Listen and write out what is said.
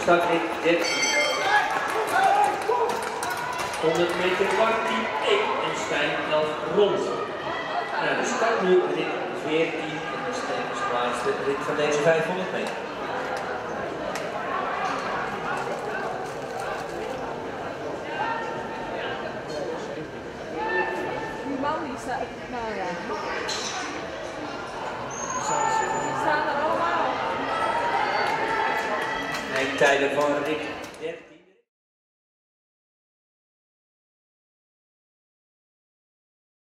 startrit 13. 100 meter kwartteam 1 en Stijn 11 rond. Nou, de start nu rit 14 en dat is de laatste rit van deze 500 meter. Die man die staat, nou ja. Die staan er allemaal. Tijden van rit